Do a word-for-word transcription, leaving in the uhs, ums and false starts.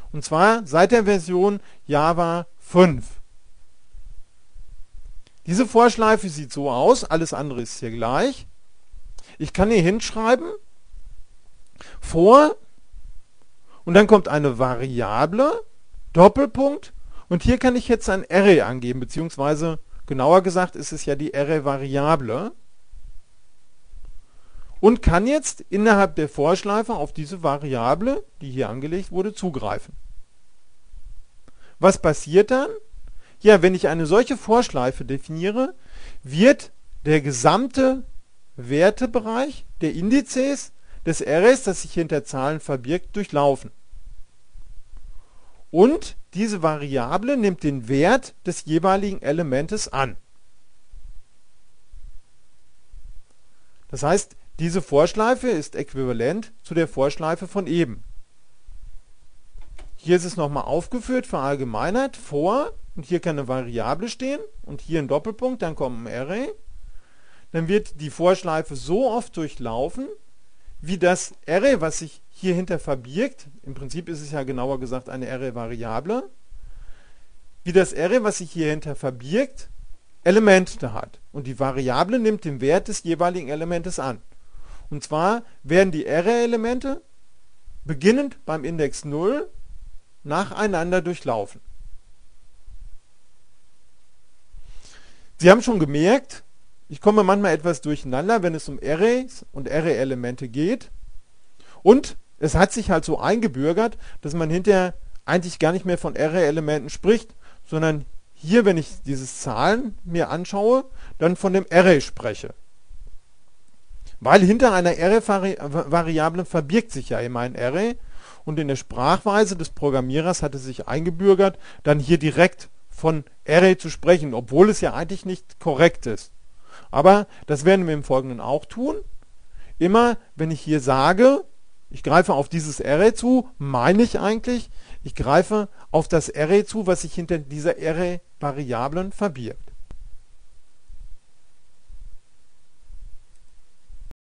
Und zwar seit der Version Java fünf. Diese Vorschleife sieht so aus, alles andere ist hier gleich. Ich kann hier hinschreiben, vor, und dann kommt eine Variable, Doppelpunkt, und hier kann ich jetzt ein Array angeben, beziehungsweise genauer gesagt ist es ja die Array-Variable, und kann jetzt innerhalb der Vorschleife auf diese Variable, die hier angelegt wurde, zugreifen. Was passiert dann? Ja, wenn ich eine solche Vorschleife definiere, wird der gesamte Wertebereich der Indizes des Arrays, das sich hinter Zahlen verbirgt, durchlaufen. Und diese Variable nimmt den Wert des jeweiligen Elementes an. Das heißt, diese Vorschleife ist äquivalent zu der Vorschleife von eben. Hier ist es nochmal aufgeführt für Allgemeinheit, vor, und hier kann eine Variable stehen, und hier ein Doppelpunkt, dann kommt ein Array. Dann wird die Vorschleife so oft durchlaufen, wie das Array, was sich hierhinter verbirgt, im Prinzip ist es ja genauer gesagt eine Array-Variable, wie das Array, was sich hierhinter verbirgt, Elemente hat. Und die Variable nimmt den Wert des jeweiligen Elementes an. Und zwar werden die Array-Elemente beginnend beim Index null nacheinander durchlaufen. Sie haben schon gemerkt, ich komme manchmal etwas durcheinander, wenn es um Arrays und Array-Elemente geht. Und es hat sich halt so eingebürgert, dass man hinterher eigentlich gar nicht mehr von Array-Elementen spricht, sondern hier, wenn ich dieses Zahlen mir anschaue, dann von dem Array spreche. Weil hinter einer Array-Variable verbirgt sich ja immer ein Array, und in der Sprachweise des Programmierers hat es sich eingebürgert, dann hier direkt von Array zu sprechen, obwohl es ja eigentlich nicht korrekt ist. Aber das werden wir im Folgenden auch tun. Immer, wenn ich hier sage, ich greife auf dieses Array zu, meine ich eigentlich, ich greife auf das Array zu, was sich hinter dieser Array-Variablen verbirgt.